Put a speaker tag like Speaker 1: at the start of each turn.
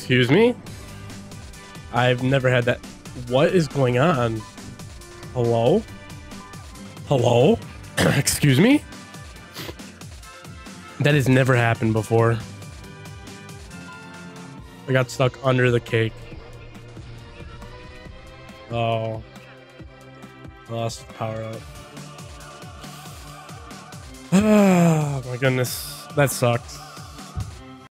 Speaker 1: Excuse me? I've never had that. What is going on? Hello? Hello? Excuse me? That has never happened before. I got stuck under the cake. Oh. I lost power up. Oh my goodness. That sucks.